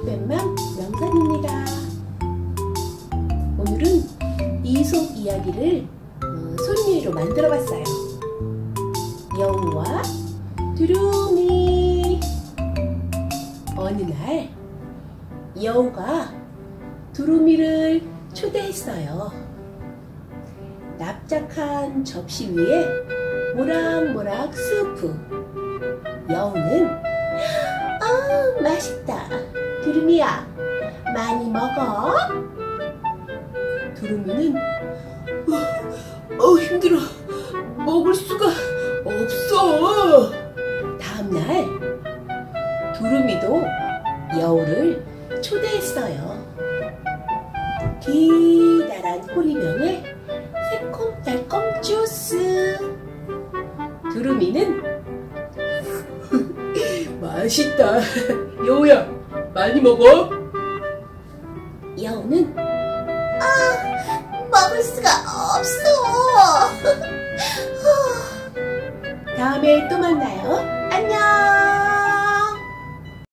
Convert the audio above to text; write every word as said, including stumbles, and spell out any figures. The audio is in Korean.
이속뱀맘 명산입니다. 오늘은 이속 이야기를 어, 소리내로 만들어 봤어요. 여우와 두루미. 어느 날 여우가 두루미를 초대했어요. 납작한 접시 위에 모락모락 스프. 여우는 아 맛있다. 두루미야 많이 먹어. 두루미는 어, 어 힘들어. 먹을 수가 없어. 다음날 두루미도 여우를 초대했어요. 기다란 호리병에 새콤달콤 주스. 두루미는 맛있다. 여우야 많이 먹어. 여우는 아 먹을 수가 없어. 다음에 또 만나요. 안녕.